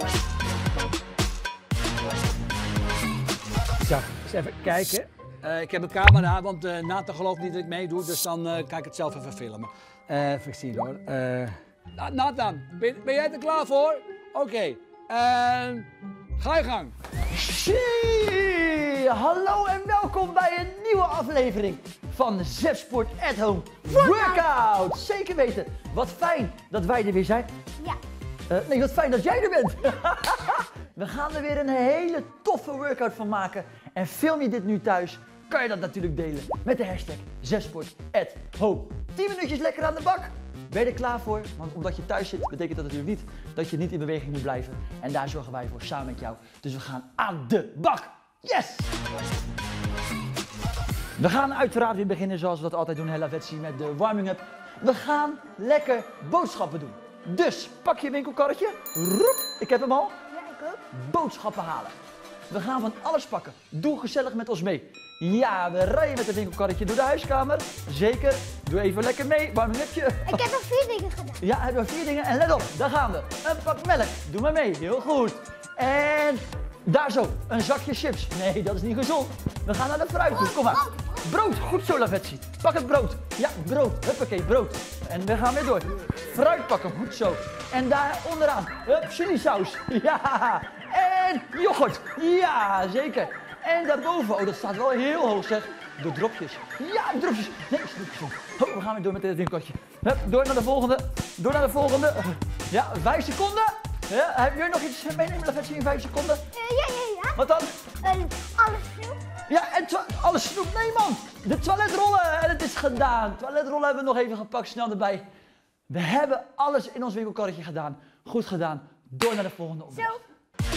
Zo, eens even kijken. Ik heb een camera, want Nathan gelooft niet dat ik meedoe, dus dan kan ik het zelf even filmen. Even zien hoor. Nathan, ben jij er klaar voor? Oké. Ga je gang. Hallo en welkom bij een nieuwe aflevering van ZEFsport at Home Workout. Zeker weten. Wat fijn dat wij er weer zijn. Ja. Nee, wat fijn dat jij er bent. We gaan er weer een hele toffe workout van maken. En film je dit nu thuis, kan je dat natuurlijk delen met de hashtag ZEFsport at Home. 10 minuutjes lekker aan de bak. Ben je er klaar voor? Want omdat je thuis zit, betekent dat natuurlijk niet dat je niet in beweging moet blijven. En daar zorgen wij voor samen met jou. Dus we gaan aan de bak. Yes! We gaan uiteraard weer beginnen zoals we dat altijd doen, Hella Vetsi, met de warming-up. We gaan lekker boodschappen doen. Dus pak je winkelkarretje. Roep, ik heb hem al. Ja, ik ook. Boodschappen halen. We gaan van alles pakken. Doe gezellig met ons mee. Ja, we rijden met het winkelkarretje door de huiskamer. Zeker. Doe even lekker mee. Warming-upje. Ik heb nog 4 dingen gedaan. Ja, hebben we 4 dingen. En let op, daar gaan we. Een pak melk. Doe maar mee. Heel goed. En daar zo. Een zakje chips. Nee, dat is niet gezond. We gaan naar de fruit toe. Kom maar. Brood. Goed zo, Lavetsi. Pak het brood. Ja, brood. Huppakee, brood. En we gaan weer door. Fruit pakken. Goed zo. En daar onderaan. Hup, chilisaus. Ja. En yoghurt. Ja, zeker. En daarboven, oh dat staat wel heel hoog zeg, de dropjes. Ja, dropjes. Nee, snoepjes. Oh, we gaan weer door met dit winkeltje. Hup, door naar de volgende. Door naar de volgende. Ja, 5 seconden. Ja, heb je nog iets meenemen, Lavetsi, in 5 seconden? Ja. Wat dan? Alles snoep. Ja, en alles snoep. Nee man, de toiletrollen. En het is gedaan. Toiletrollen hebben we nog even gepakt, snel erbij. We hebben alles in ons winkelkarretje gedaan. Goed gedaan. Door naar de volgende opdracht. Zo.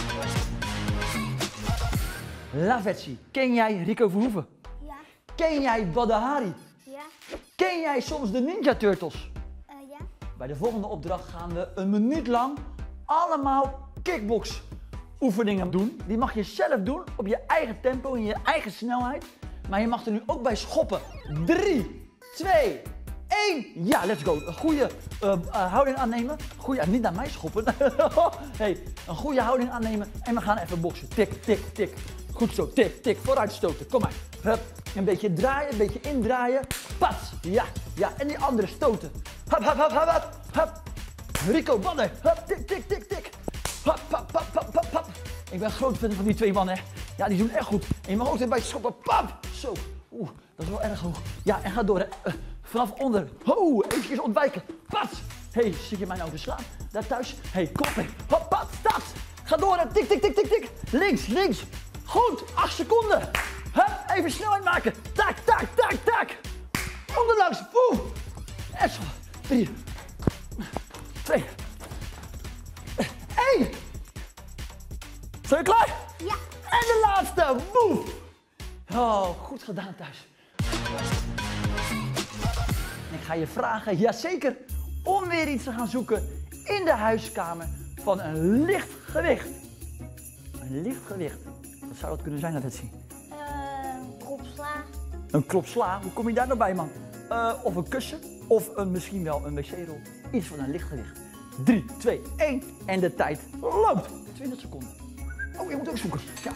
Lavetsi, ken jij Rico Verhoeven? Ja. Ken jij Badahari? Ja. Ken jij soms de Ninja Turtles? Ja. Bij de volgende opdracht gaan we een minuut lang allemaal kickbox oefeningen doen. Die mag je zelf doen op je eigen tempo, in je eigen snelheid. Maar je mag er nu ook bij schoppen. 3, 2, 1. Ja, let's go. Een goede houding aannemen. Niet naar mij schoppen. Hey, een goede houding aannemen en we gaan even boksen. Tik, tik, tik. Goed zo, tik, tik. Vooruit stoten. Kom maar. Hup. Een beetje draaien, een beetje indraaien. Pats. Ja, ja. En die andere stoten. Hop, hop, hop, hop, hop. Hop. Rico, mannen. Hup, tik, tik, tik, tik. Hop, hop, hop, hop, hop, hop. Ik ben groot fan van die 2 mannen. Ja, die doen echt goed. En je mag ook erbij schoppen. Pap. Zo. Oeh, dat is wel erg hoog. Ja, en ga door. Hè. Vanaf onder. Ho, eventjes ontwijken. Pats. Hey, zit je mij nou te slaan? Daar thuis. Hey, kopping. Hop, pat, start. Ga door. Hè. Tik, tik, tik, tik, tik. Links, links. Goed, 8 seconden. Hup, even snelheid maken. Tak, tak, tak, tak. Onderlangs. Woe. En zo. 3, 2, 1. Zijn we klaar? Ja. En de laatste. Woe. Oh, goed gedaan thuis. Ik ga je vragen, jazeker, om weer iets te gaan zoeken in de huiskamer van een licht gewicht. Een licht gewicht. Wat zou dat kunnen zijn, dat het zien? Krop sla. Een klop sla, hoe kom je daar nou bij, man? Of een kussen, of misschien wel een wc-rol. Iets van een licht gewicht. 3, 2, 1 en de tijd loopt. 20 seconden. Oh, je moet ook zoeken. Ja.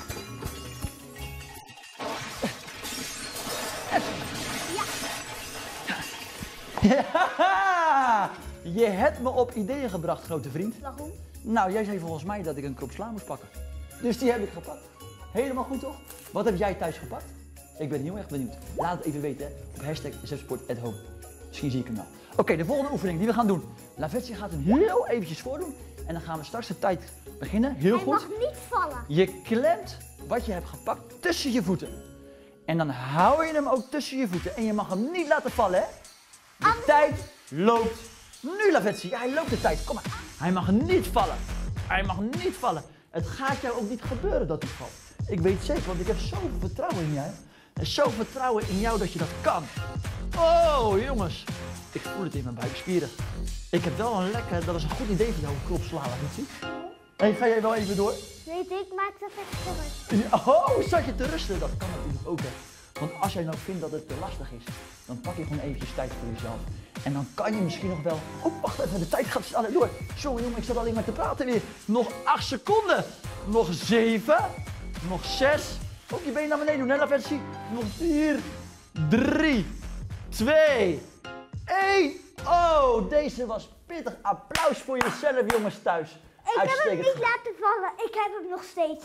Ja, je hebt me op ideeën gebracht, grote vriend. Waarom? Nou, jij zei volgens mij dat ik een krop sla moest pakken. Dus die heb ik gepakt. Helemaal goed, toch? Wat heb jij thuis gepakt? Ik ben heel erg benieuwd. Laat het even weten, hè, op hashtag ZEFsport at Home. Misschien zie ik hem wel. Oké, de volgende oefening die we gaan doen. Lavetsi gaat hem heel eventjes voordoen. En dan gaan we straks de tijd beginnen. Heel goed. Hij mag niet vallen. Je klemt wat je hebt gepakt tussen je voeten. En dan hou je hem ook tussen je voeten. En je mag hem niet laten vallen, hè? De tijd loopt nu, Lavetsi. Ja, hij loopt de tijd. Kom maar. Hij mag niet vallen. Hij mag niet vallen. Het gaat jou ook niet gebeuren dat hij valt. Ik weet zeker, want ik heb zoveel vertrouwen in jou. En zoveel vertrouwen in jou dat je dat kan. Oh, jongens. Ik voel het in mijn buikspieren. Ik heb wel een lekker, dat is een goed idee voor jou, een klop slaan, Lavetsi. Hey, ga jij wel even door? Weet ik, maak dat even terug. Oh, zat je te rusten? Dat kan natuurlijk ook, hè. Want als jij nou vindt dat het te lastig is, dan pak je gewoon eventjes tijd voor jezelf. En dan kan je misschien nog wel... Oh, wacht even, de tijd gaat sneller door. Sorry jongen, ik zat alleen maar te praten weer. Nog 8 seconden. Nog 7. Nog 6. Ook je been naar beneden doen, hè, Lavetsi. Nog 4. 3. 2. 1. Oh, deze was pittig. Applaus voor jezelf, jongens, thuis. Ik heb hem niet laten vallen. Ik heb hem nog steeds.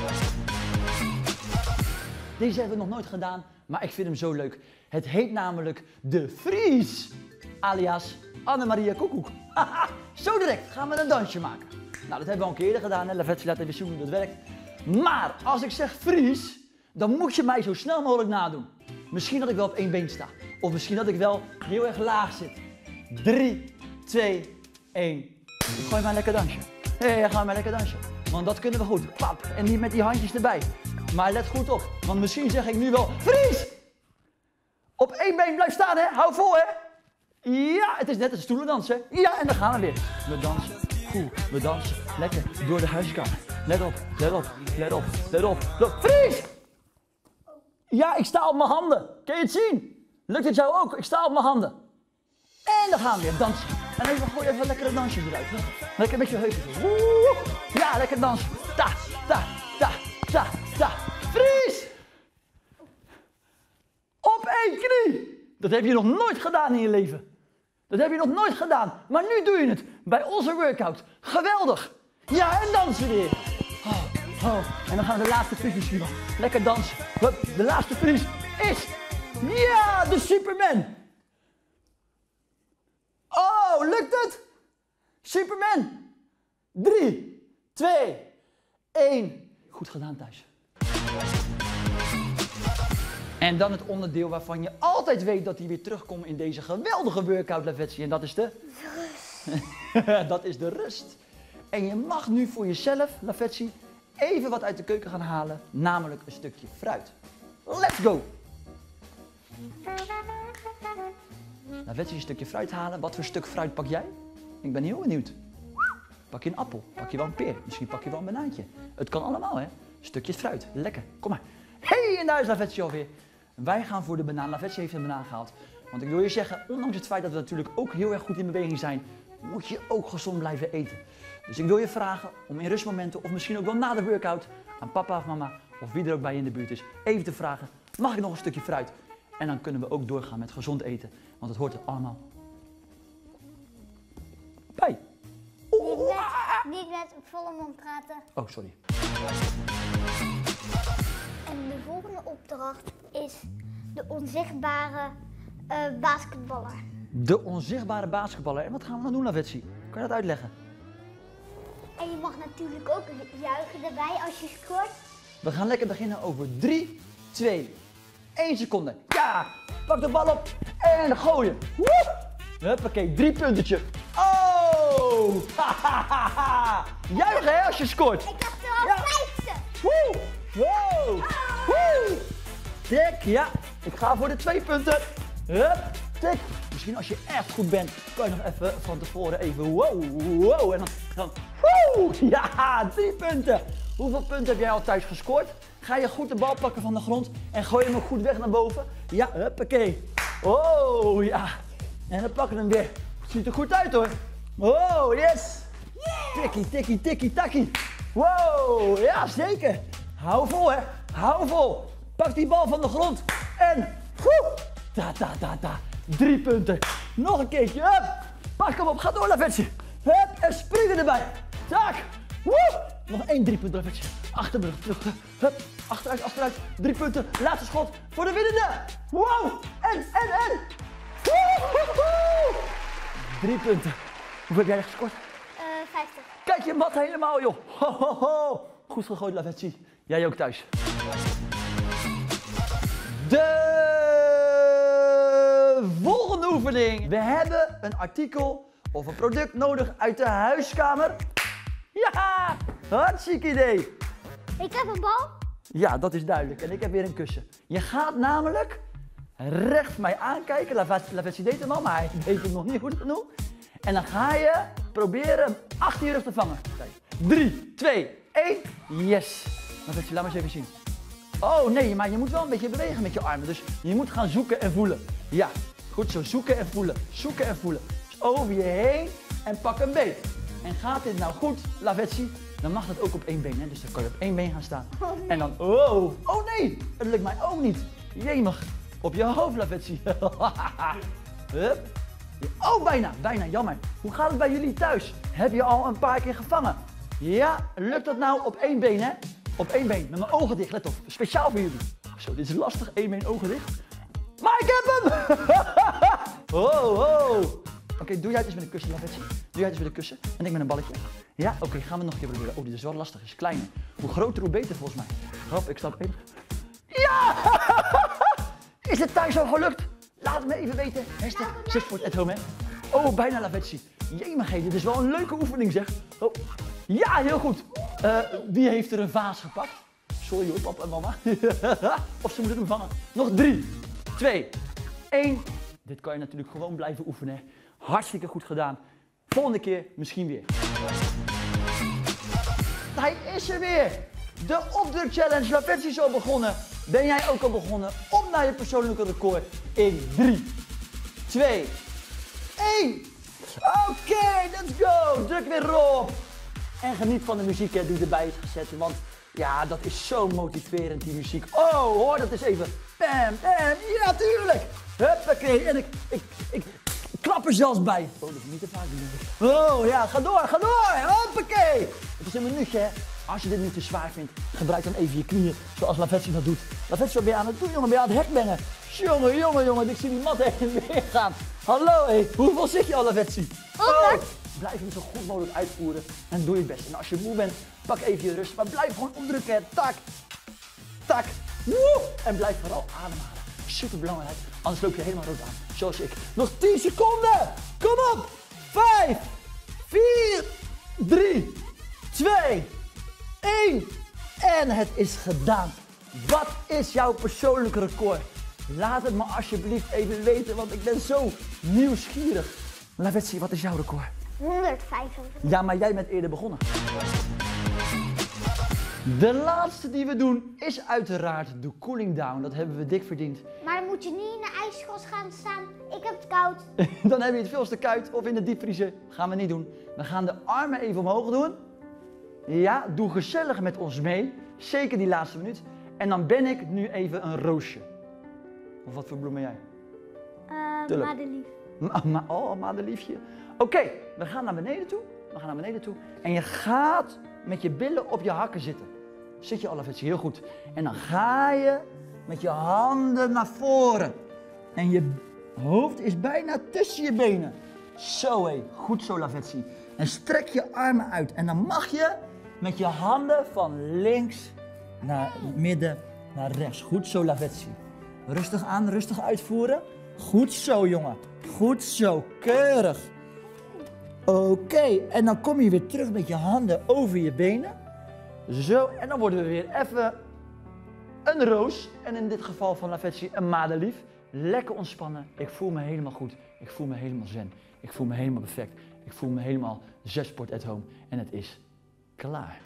Deze hebben we nog nooit gedaan, maar ik vind hem zo leuk. Het heet namelijk de Vries, alias Annemaria Koekoek. Haha, zo direct gaan we een dansje maken. Nou, dat hebben we al een keer eerder gedaan, hè. Lavetsi laat even zien hoe dat werkt. Maar als ik zeg Vries, dan moet je mij zo snel mogelijk nadoen. Misschien dat ik wel op 1 been sta. Of misschien dat ik wel heel erg laag zit. 3, 2, 1. Ik gooi maar lekker dansje. Hé, ga maar lekker dansje. Want dat kunnen we goed. Pap. En niet met die handjes erbij. Maar let goed op. Want misschien zeg ik nu wel Vries! Op 1 been blijf staan, hè. Hou vol, hè. Ja, het is net een stoelendansen. Ja, en dan gaan we weer. We dansen. Goed. We dansen. Lekker door de huiskamer. Let op. Let op. Let op. Let op. Let op. Vries! Ja, ik sta op mijn handen. Kun je het zien? Lukt het jou ook? Ik sta op mijn handen. En dan gaan we weer dansen. En gooi even lekker een dansje eruit. Lekker met je heupen. Woe! Ja, lekker dansen. Ta, ta, ta, ta, ta. Vries! Op 1 knie. Dat heb je nog nooit gedaan in je leven. Dat heb je nog nooit gedaan. Maar nu doe je het. Bij onze workout. Geweldig. Ja, en dansen weer. Oh, oh. En dan gaan we de laatste Vries misschien wel. Lekker dansen. Hup, de laatste Vries is... Ja, de Superman. Oh, lukt het? Superman. 3, 2, 1. Goed gedaan thuis. En dan het onderdeel waarvan je altijd weet dat hij weer terugkomt in deze geweldige workout, Lavetsi. En dat is de... dat is de rust. En je mag nu voor jezelf, Lavetsi, even wat uit de keuken gaan halen. Namelijk een stukje fruit. Let's go! Lavetsi, een stukje fruit halen. Wat voor stuk fruit pak jij? Ik ben heel benieuwd. Pak je een appel? Pak je wel een peer? Misschien pak je wel een banaantje. Het kan allemaal, hè? Stukjes fruit. Lekker. Kom maar. Hey, en daar is Lavetsi alweer. Wij gaan voor de banaan. Lavetsi heeft een banaan gehaald. Want ik wil je zeggen, ondanks het feit dat we natuurlijk ook heel erg goed in beweging zijn, moet je ook gezond blijven eten. Dus ik wil je vragen om in rustmomenten, of misschien ook wel na de workout, aan papa of mama, of wie er ook bij je in de buurt is, even te vragen, mag ik nog een stukje fruit? En dan kunnen we ook doorgaan met gezond eten, want het hoort er allemaal bij. Niet met volle mond praten. Oh, sorry. En de volgende opdracht is de onzichtbare basketballer. De onzichtbare basketballer. En wat gaan we dan doen, Lavetsi? Kan je dat uitleggen? En je mag natuurlijk ook juichen erbij als je scoort. We gaan lekker beginnen over 3, 2, 1 seconde. Ja! Pak de bal op en gooien. Woe! Huppakee, 3 puntetje. Oh! Juichen, hè, als je scoort. Ik heb er al 5. Woe! Wow! Woe! Tik, ja. Ik ga voor de 2 punten. Hup, tik. Misschien als je echt goed bent, kan je nog even van tevoren even wow. En dan woe! Ja, 3 punten. Hoeveel punten heb jij al thuis gescoord? Ga je goed de bal pakken van de grond en gooi hem ook goed weg naar boven? Ja, huppakee. Oh, ja. En dan pakken we hem weer. Ziet er goed uit, hoor. Oh, yes. Tikkie, tikkie, tikkie, takkie. Wow, ja, zeker. Hou vol, hè. Hou vol. Pak die bal van de grond. En, woe. Ta. 3 punten. Nog een keertje. Hup. Pak hem op. Ga door, Lavetsi. Hup. En springen erbij. Tak. Woe. Nog 1 3 punten, Lavetsi. Achter me, terug. Hup. Achteruit. 3 punten. Laatste schot voor de winnende. Wow. En. Woehoehoe. 3 punten. Hoeveel heb jij gescoord? 50. Kijk je mat helemaal, joh. Ho. Goed gegooid, Lavetsi. Jij ook thuis. De volgende oefening. We hebben een artikel of een product nodig uit de huiskamer. Ja, hartstikke idee. Ik heb een bal. Ja, dat is duidelijk. En ik heb weer een kussen. Je gaat namelijk recht mij aankijken. Lavetsi deed hem al, maar hij deed het nog niet goed genoeg. En dan ga je proberen hem achter je rug te vangen. Kijk. 3, 2, 1. Yes. Lavetsi, laat maar eens even zien. Oh nee, maar je moet wel een beetje bewegen met je armen. Dus je moet gaan zoeken en voelen. Ja, goed zo. Zoeken en voelen. Zoeken en voelen. Dus over je heen en pak een beet. En gaat dit nou goed, Lavetsi? Dan mag dat ook op één been. Hè? Dus dan kan je op één been gaan staan. En dan, oh nee, het lukt mij ook niet. Jemig. Op je hoofd, Lavetsi. Hup. Oh, bijna, jammer. Hoe gaat het bij jullie thuis? Heb je al een paar keer gevangen? Ja, lukt dat nou op één been, hè? Op één been, met mijn ogen dicht, let op. Speciaal voor jullie. Zo, dit is lastig, één been, ogen dicht. Maar ik heb hem! Oké, doe jij het eens met een kussen, Lavetsi. Doe jij het eens met een kussen en ik met een balletje. Ja, oké, gaan we nog een keer proberen. Oh, dit is wel lastig, is kleiner. Hoe groter, hoe beter volgens mij. Hop, ik stap even. Ja! Is het thuis al gelukt? Laat het me even weten. Hashtag #6sport@home, hè? Oh, bijna, Lavetsi. Jemig, dit is wel een leuke oefening, zeg. Oh. Ja, heel goed. Wie heeft er een vaas gepakt? Sorry hoor, papa en mama. Of ze moeten hem vangen. Nog 3, 2, 1. Dit kan je natuurlijk gewoon blijven oefenen. Hartstikke goed gedaan. Volgende keer misschien weer. Hij is er weer. De opdruk challenge. Lavetsi is al begonnen. Ben jij ook al begonnen? Op naar je persoonlijke record in 3, 2, 1. Oké, let's go. Druk weer op. En geniet van de muziek die erbij is gezet. Want ja, dat is zo motiverend, die muziek. Oh, hoor dat eens even. Bam, bam. Ja, tuurlijk. Huppakee. En ik klap er zelfs bij. Oh, dat is niet te vaak doen. Oh ja, ga door. Hoppakee. Het is een minuutje, hè. Als je dit niet te zwaar vindt, gebruik dan even je knieën zoals Lavetsi dat doet. Lavetsi, wat ben je aan het doen, jongen? Ben je aan het hekbengen? Jongen, ik zie die mat heen en weer gaan. Hallo, hé. Hoeveel zit je al, Lavetsi? Oh. Blijf hem zo goed mogelijk uitvoeren en doe je best. En als je moe bent, pak even je rust, maar blijf gewoon opdrukken. Tak, tak, woe. En blijf vooral ademhalen. Super belangrijk, anders loop je helemaal rood aan. Zoals ik. Nog 10 seconden. Kom op. 5, 4, 3, 2, 1. En het is gedaan. Wat is jouw persoonlijke record? Laat het me alsjeblieft even weten, want ik ben zo nieuwsgierig. Lavetsi, wat is jouw record? 150. Ja, maar jij bent eerder begonnen. De laatste die we doen is uiteraard de cooling down. Dat hebben we dik verdiend. Maar dan moet je niet in de ijskast gaan staan. Ik heb het koud. Dan heb je het veel te koud of in de diepvriezer. Gaan we niet doen. We gaan de armen even omhoog doen. Ja, doe gezellig met ons mee. Zeker die laatste minuut. En dan ben ik nu even een roosje. Of wat voor bloem ben jij? Madelief. Madeliefje. Oké, we gaan naar beneden toe. En je gaat met je billen op je hakken zitten. Zit je al, Lavetsi, heel goed. En dan ga je met je handen naar voren. En je hoofd is bijna tussen je benen. Zo hé, goed zo, Lavetsi. En strek je armen uit. En dan mag je met je handen van links naar midden naar rechts. Goed zo, Lavetsi. Rustig aan, rustig uitvoeren. Goed zo, jongen. Goed zo, keurig. Oké, en dan kom je weer terug met je handen over je benen. Zo, en dan worden we weer even een roos. En in dit geval van Lavetsi een madelief. Lekker ontspannen. Ik voel me helemaal goed. Ik voel me helemaal zen. Ik voel me helemaal perfect. Ik voel me helemaal #6sport@home. En het is klaar.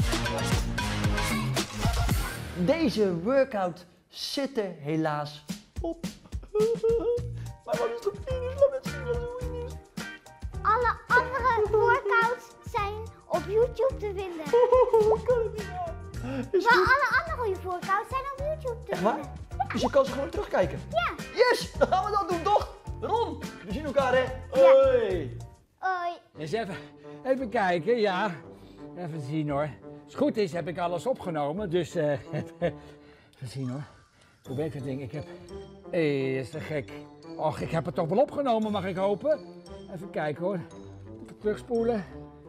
Deze workout zit er helaas op. Maar wat is de finish, Lavetsi? Wat is de finish? Alle andere workouts zijn op YouTube te vinden. Kan het niet aan? Is Maar goed. alle andere workouts zijn op YouTube te Echt waar? vinden. Dus je kan ze gewoon terugkijken? Ja. Yes, dan gaan we dat doen, toch? Ron, we zien elkaar, hè? Ja. Hoi. Hoi. Dus even kijken, ja. Even zien hoor. Als het goed is, heb ik alles opgenomen, dus even zien hoor. Hoe werkt het ding? Ik heb... is te gek. Och, ik heb het toch wel opgenomen, mag ik hopen? Even kijken hoor. Even terugspoelen.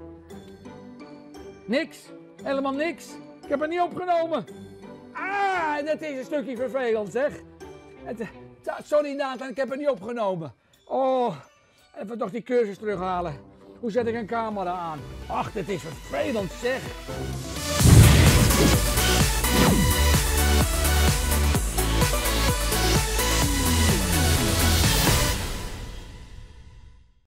Niks. Helemaal niks. Ik heb het niet opgenomen. Ah, dat is een stukje vervelend zeg. Sorry Nathan, ik heb het niet opgenomen. Oh, even toch die cursus terughalen. Hoe zet ik een camera aan? Ach, dit is vervelend zeg.